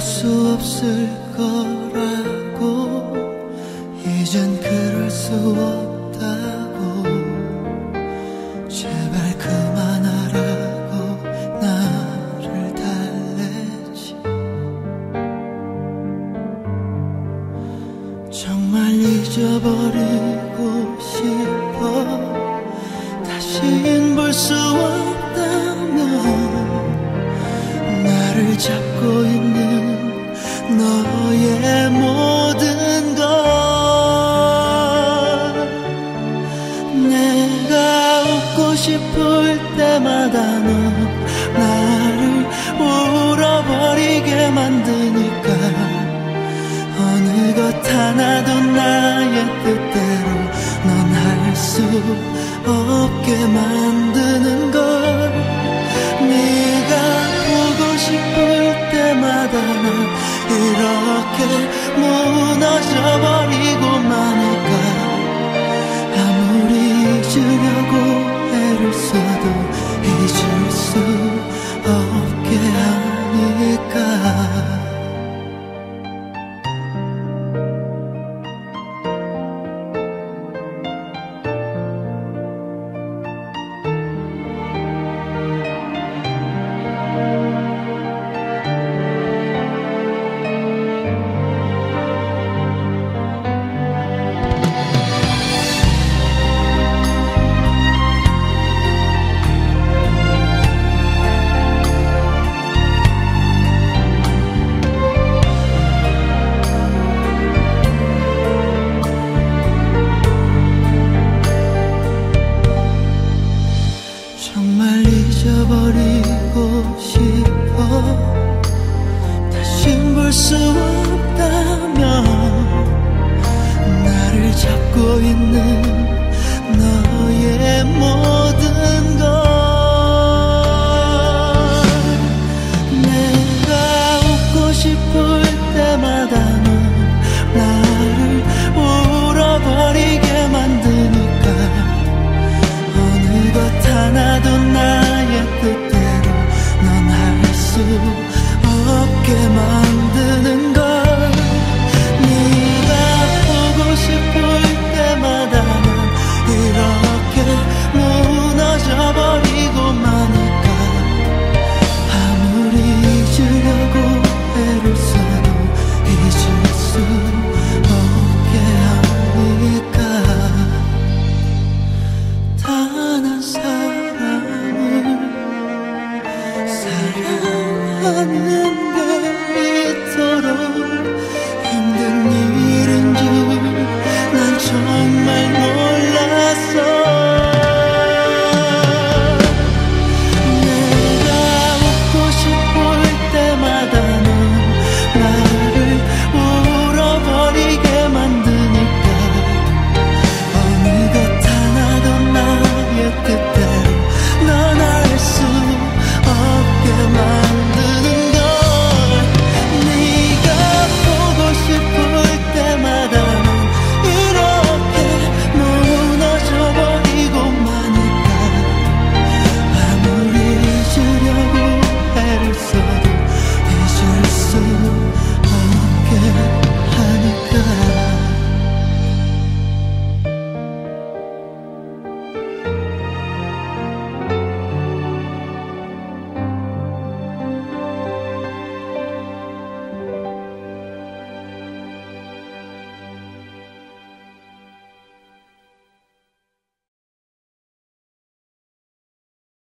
수 없을 거라고, 이젠 그럴 수 없다고, 제발 그만하라고 나를 달래지. 정말 잊어버리고 싶어. 다신 볼 수 없다면 나를 잡고 있는 너의 모든 것. 내가 웃고 싶을 때마다 넌 나를 울어버리게 만드니까, 어느 것 하나도 나의 뜻대로 넌 할 수 없게 만드는 걸. 네가 보고 싶을 때마다 난 이렇게 무너져버리고 마니까, 아무리 잊으려고 애를 써도 잊을 수 없게 하니까. 정말 잊어버리고 싶어. 다신 볼 수 없다면 나를 잡고 있는 너의 모든 것. 내가 웃고 싶을 때마다 넌 나를 울어버리게 만드니까, 어느 것 하나도